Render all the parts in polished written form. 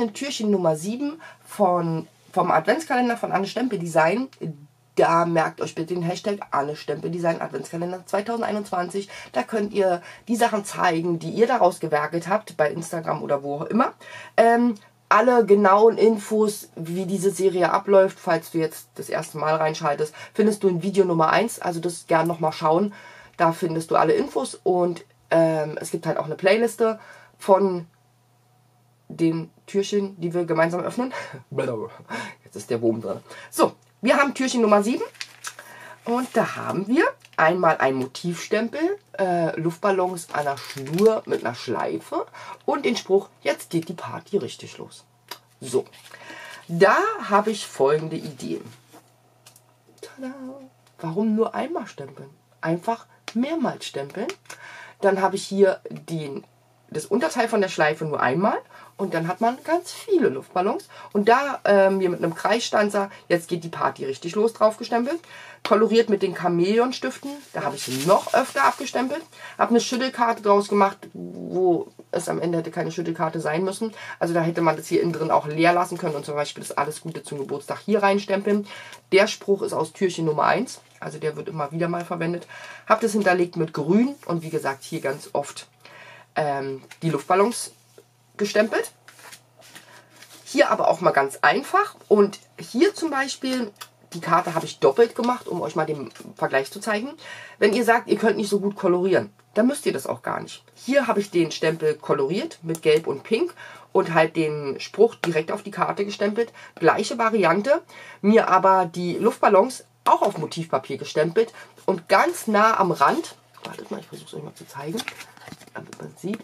öffnen Türchen Nummer 7 vom Adventskalender von Anne Stempel Design. Da merkt euch bitte den Hashtag Anne Stempel Design Adventskalender 2021. Da könnt ihr die Sachen zeigen, die ihr daraus gewerkelt habt, bei Instagram oder wo auch immer. Alle genauen Infos, wie diese Serie abläuft, falls du jetzt das erste Mal reinschaltest, findest du in Video Nummer 1. Also das gerne nochmal schauen. Da findest du alle Infos und es gibt halt auch eine Playliste von den Türchen, die wir gemeinsam öffnen. Jetzt ist der Wurm drin. So, wir haben Türchen Nummer 7 und da haben wir einmal ein Motivstempel, Luftballons an einer Schnur mit einer Schleife und den Spruch, jetzt geht die Party richtig los. So, da habe ich folgende Ideen. Tada! Warum nur einmal stempeln? Einfach mehrmals stempeln. Dann habe ich hier das Unterteil von der Schleife nur einmal und dann hat man ganz viele Luftballons. Und da wir mit einem Kreisstanzer, jetzt geht die Party richtig los, drauf gestempelt. Koloriert mit den Chamäleonstiften, da habe ich noch öfter abgestempelt. Habe eine Schüttelkarte draus gemacht, wo es am Ende hätte keine Schüttelkarte sein müssen. Also da hätte man das hier innen drin auch leer lassen können und zum Beispiel das Alles Gute zum Geburtstag hier reinstempeln. Der Spruch ist aus Türchen Nummer 1, also der wird immer wieder mal verwendet. Habe das hinterlegt mit Grün und wie gesagt hier ganz oft die Luftballons gestempelt. Hier aber auch mal ganz einfach und hier zum Beispiel, die Karte habe ich doppelt gemacht, um euch mal den Vergleich zu zeigen. Wenn ihr sagt, ihr könnt nicht so gut kolorieren, dann müsst ihr das auch gar nicht. Hier habe ich den Stempel koloriert mit Gelb und Pink und halt den Spruch direkt auf die Karte gestempelt. Gleiche Variante, mir aber die Luftballons auch auf Motivpapier gestempelt und ganz nah am Rand, wartet mal, ich versuche es euch mal zu zeigen, damit man sieht,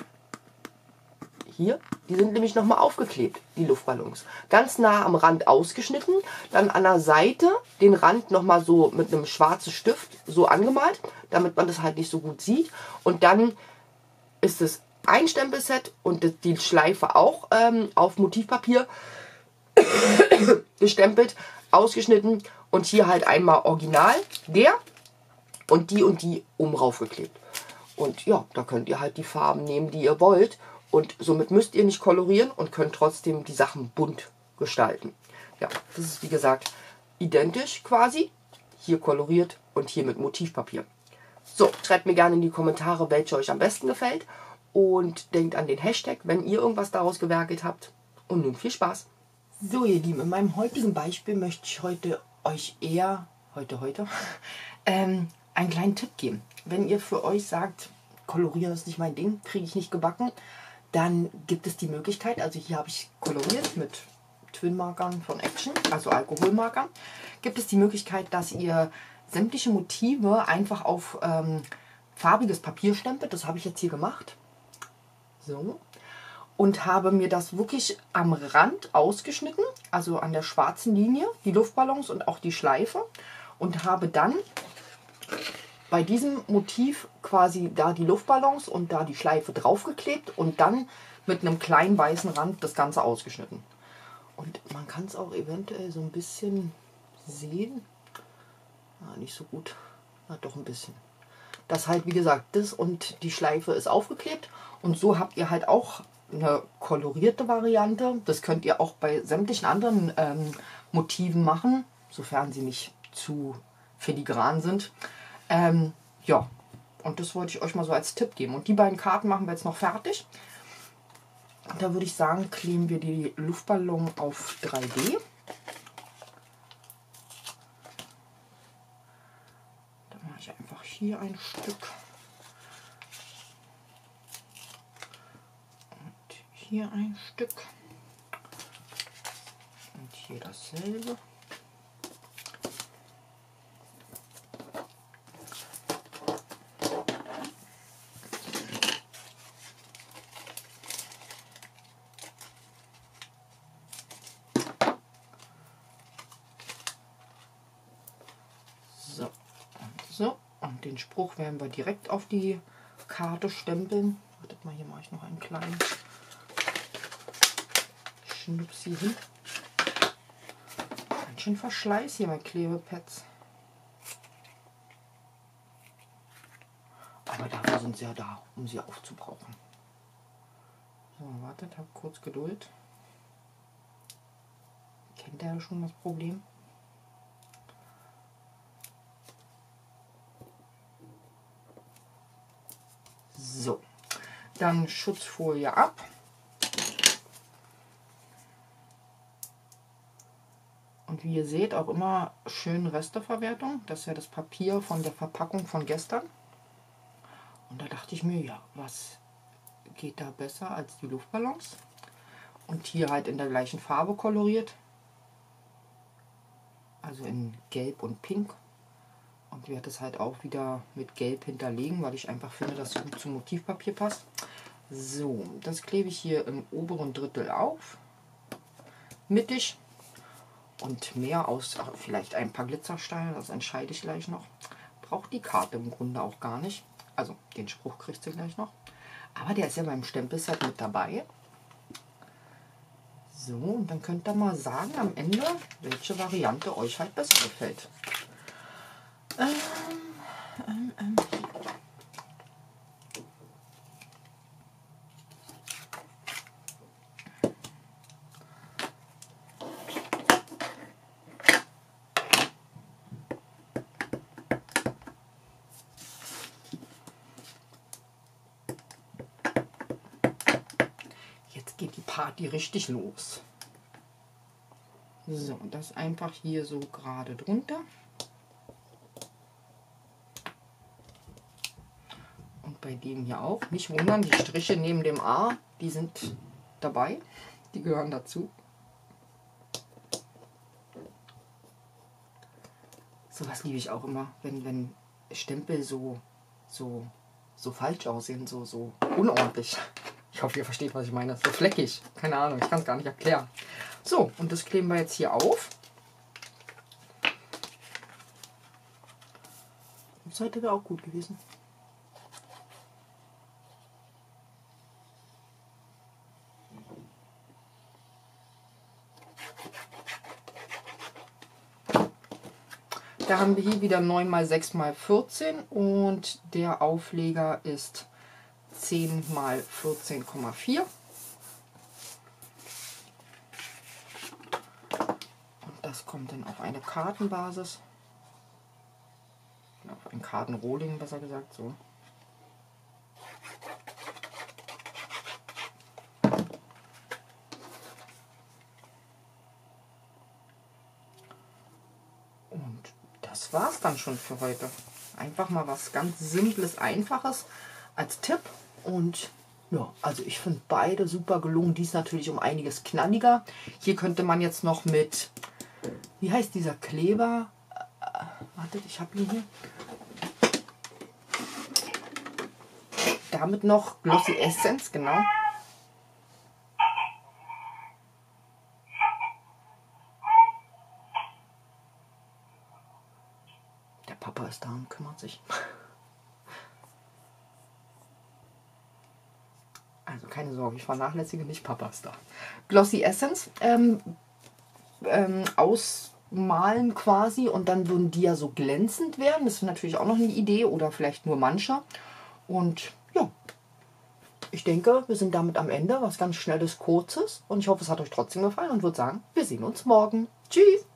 hier, die sind nämlich nochmal aufgeklebt, die Luftballons. Ganz nah am Rand ausgeschnitten, dann an der Seite den Rand nochmal so mit einem schwarzen Stift so angemalt, damit man das halt nicht so gut sieht. Und dann ist es ein Stempelset und die Schleife auch auf Motivpapier gestempelt, ausgeschnitten und hier halt einmal original der und die oben raufgeklebt. Und ja, da könnt ihr halt die Farben nehmen, die ihr wollt. Und somit müsst ihr nicht kolorieren und könnt trotzdem die Sachen bunt gestalten. Ja, das ist wie gesagt identisch quasi. Hier koloriert und hier mit Motivpapier. So, schreibt mir gerne in die Kommentare, welche euch am besten gefällt. Und denkt an den Hashtag, wenn ihr irgendwas daraus gewerkelt habt. Und nun viel Spaß. So ihr Lieben, in meinem heutigen Beispiel möchte ich euch eher, einen kleinen Tipp geben. Wenn ihr für euch sagt, kolorieren ist nicht mein Ding, kriege ich nicht gebacken, dann gibt es die Möglichkeit, also hier habe ich koloriert mit Twin-Markern von Action, also Alkoholmarkern, gibt es die Möglichkeit, dass ihr sämtliche Motive einfach auf farbiges Papier stempelt. Das habe ich jetzt hier gemacht. So. Und habe mir das wirklich am Rand ausgeschnitten, also an der schwarzen Linie, die Luftballons und auch die Schleife. Und habe dann bei diesem Motiv quasi da die Luftballons und da die Schleife draufgeklebt und dann mit einem kleinen weißen Rand das Ganze ausgeschnitten. Und man kann es auch eventuell so ein bisschen sehen. Nicht so gut. Doch ein bisschen. Das halt, wie gesagt, das und die Schleife ist aufgeklebt. Und so habt ihr halt auch eine kolorierte Variante. Das könnt ihr auch bei sämtlichen anderen Motiven machen, sofern sie nicht zu filigran sind. Ja, und das wollte ich euch mal so als Tipp geben. Und die beiden Karten machen wir jetzt noch fertig. Und da würde ich sagen, kleben wir die Luftballon auf 3D. Dann mache ich einfach hier ein Stück. Und hier ein Stück. Und hier dasselbe. So, und den Spruch werden wir direkt auf die Karte stempeln. Wartet mal, hier mache ich noch einen kleinen Schnupsi hin. Ganz schön Verschleiß hier mit Klebepads. Aber dafür sind sie ja da, um sie aufzubrauchen. So, wartet, habt kurz Geduld. Kennt ihr ja schon das Problem? So, dann Schutzfolie ab. Und wie ihr seht, auch immer schön Resteverwertung. Das ist ja das Papier von der Verpackung von gestern. Und da dachte ich mir, ja, was geht da besser als die Luftballons? Und hier halt in der gleichen Farbe koloriert. Also in Gelb und Pink. Und ich werde es halt auch wieder mit Gelb hinterlegen, weil ich einfach finde, dass es gut zum Motivpapier passt. So, das klebe ich hier im oberen Drittel auf. Mittig. Und mehr aus vielleicht ein paar Glitzersteine, das entscheide ich gleich noch. Braucht die Karte im Grunde auch gar nicht. Also den Spruch kriegt sie gleich noch. Aber der ist ja beim Stempelset mit dabei. So, und dann könnt ihr mal sagen am Ende, welche Variante euch halt besser gefällt. Jetzt geht die Party richtig los. So, das einfach hier so gerade drunter. Und bei dem hier auch. Nicht wundern, die Striche neben dem A, die sind dabei. Die gehören dazu. Sowas liebe ich auch immer, wenn Stempel so falsch aussehen, so unordentlich. Ich hoffe, ihr versteht, was ich meine. So fleckig. Keine Ahnung, ich kann es gar nicht erklären. So, und das kleben wir jetzt hier auf. Die Seite wäre auch gut gewesen. Da haben wir hier wieder 9 x 6 x 14 und der Aufleger ist 10 x 14,4. Und das kommt dann auf eine Kartenbasis. Auf ein Kartenrohling, besser gesagt, so. Und das war's dann schon für heute. Einfach mal was ganz Simples, Einfaches als Tipp. Und ja, also ich finde beide super gelungen. Die ist natürlich um einiges knalliger. Hier könnte man jetzt noch mit, wie heißt dieser Kleber? Wartet, ich habe ihn hier. Damit noch Glossy Essence, genau. Der Papa ist da und kümmert sich. Also keine Sorge, ich vernachlässige nicht, Papa ist da. Glossy Essence ausmalen quasi und dann würden die ja so glänzend werden. Das ist natürlich auch noch eine Idee oder vielleicht nur manche. Und ja, ich denke, wir sind damit am Ende. Was ganz Schnelles, Kurzes. Und ich hoffe, es hat euch trotzdem gefallen und würde sagen, wir sehen uns morgen. Tschüss!